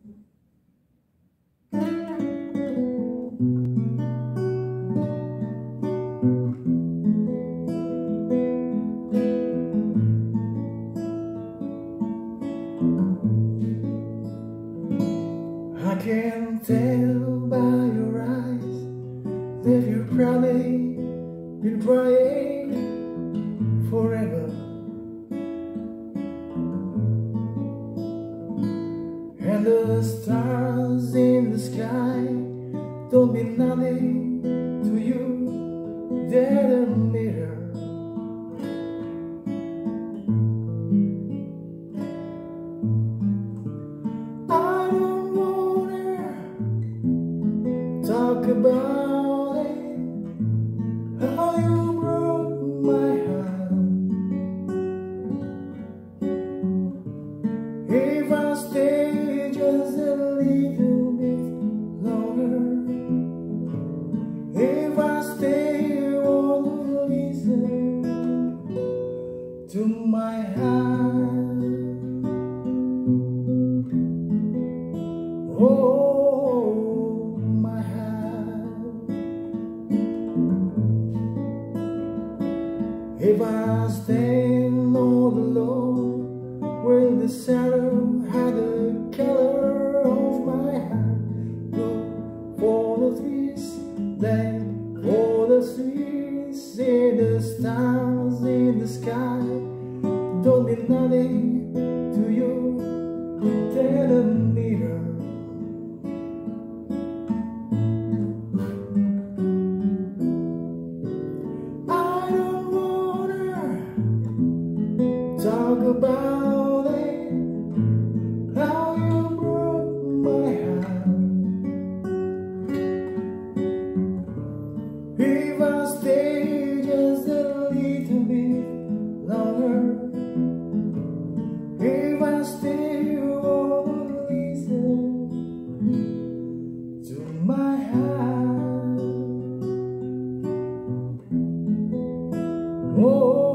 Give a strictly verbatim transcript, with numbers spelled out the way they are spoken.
I can tell by your eyes that you're probably been crying forever, and the stars in the sky don't mean nothing to you. They're a mirror. I don't wanna talk about it, how you broke my heart. If I stay just a little bit longer, if I stay, won't listen to my heart. Oh, my heart. If I stand all alone, when the shadow had the color of my heart, look for the trees, then for the trees, see the stars in the sky, don't mean nothing to you. They're a mirror. I don't wanna talk about it, how you broke my heart. If I stay just a little bit longer, if I stay, you won't listen to my heart. Oh.